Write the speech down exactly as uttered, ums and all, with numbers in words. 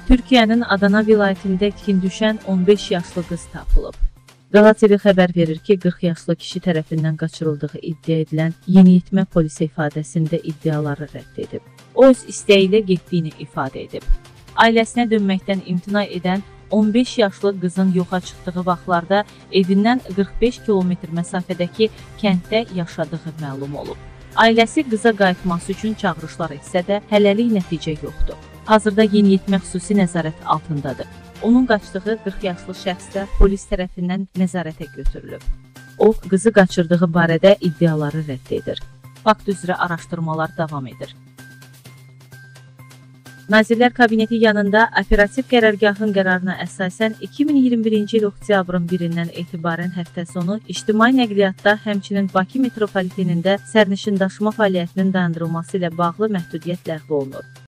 Türkiyənin Adana vilayətində itkin düşən on beş yaşlı qız tapılıb. Qala T V xəbər verir ki, qırx yaşlı kişi tərəfindən qaçırıldığı iddia edilən yeniyetmə polisi ifadəsində iddiaları rədd edib. O öz istəyi ilə getdiyini ifadə edib. Ailəsinə dönməkdən imtina edən on beş yaşlı qızın yoxa çıxdığı vaxtlarda evindən qırx beş kilometr məsafədəki kənddə yaşadığı məlum olub. Ailəsi qıza qayıtması üçün çağırışlar etsə də hələlik nəticə yoxdur. Hazırda yeniyetmə xüsusi nəzarət altındadır. Onun qaçdığı qırx yaşlı şəxs də polis tərəfindən nəzarətə götürülüb. O, qızı qaçırdığı barədə iddiaları rədd edir. Fakt üzrə araşdırmalar davam edir. Nazirlər Kabineti yanında operativ qərargahın qərarına əsasən iki min iyirmi birinci il oktyabrın birindən etibarən həftə sonu ictimai nəqliyyatda, həmçinin Bakı metropolitenində sərnişin daşıma fəaliyyətinin dayandırılması ilə bağlı məhdudiyyət ləğv olunur.